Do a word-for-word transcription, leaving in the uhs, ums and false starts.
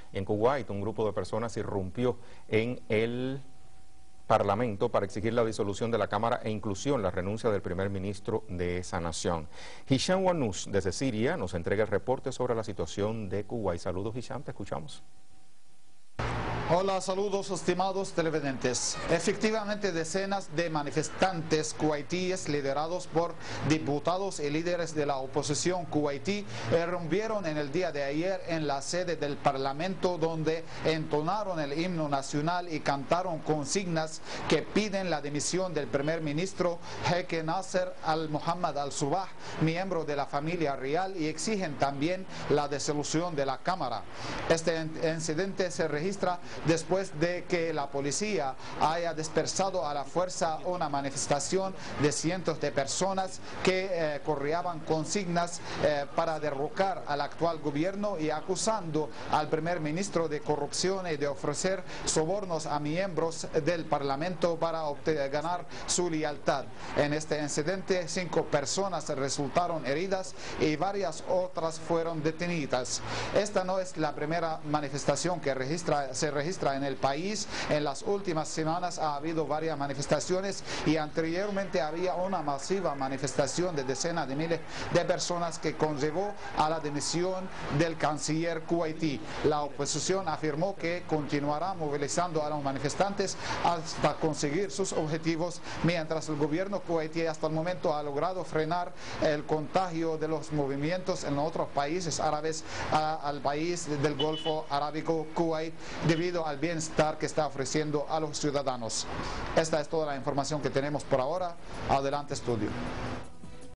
En Kuwait, un grupo de personas irrumpió en el Parlamento para exigir la disolución de la Cámara e inclusión la renuncia del primer ministro de esa nación. Hisham Wanush, desde Siria, nos entrega el reporte sobre la situación de Kuwait. Saludos, Hisham, te escuchamos. Hola, saludos estimados televidentes. Efectivamente, decenas de manifestantes kuwaitíes liderados por diputados y líderes de la oposición kuwaití irrumpieron en el día de ayer en la sede del Parlamento, donde entonaron el himno nacional y cantaron consignas que piden la dimisión del primer ministro Jeque Nasser al-Mohammad al-Subah, miembro de la familia real, y exigen también la disolución de la Cámara. Este incidente se registra después de que la policía haya dispersado a la fuerza una manifestación de cientos de personas que eh, correaban consignas eh, para derrocar al actual gobierno y acusando al primer ministro de corrupción y de ofrecer sobornos a miembros del Parlamento para obtener, ganar su lealtad. En este incidente, cinco personas resultaron heridas y varias otras fueron detenidas. Esta no es la primera manifestación que registra, se registra en el país. En las últimas semanas ha habido varias manifestaciones y anteriormente había una masiva manifestación de decenas de miles de personas que conllevó a la dimisión del canciller kuwaití. La oposición afirmó que continuará movilizando a los manifestantes hasta conseguir sus objetivos, mientras el gobierno kuwaití hasta el momento ha logrado frenar el contagio de los movimientos en otros países árabes a, al país del Golfo Arábico, Kuwait, debido al bienestar que está ofreciendo a los ciudadanos. Esta es toda la información que tenemos por ahora. Adelante, estudio.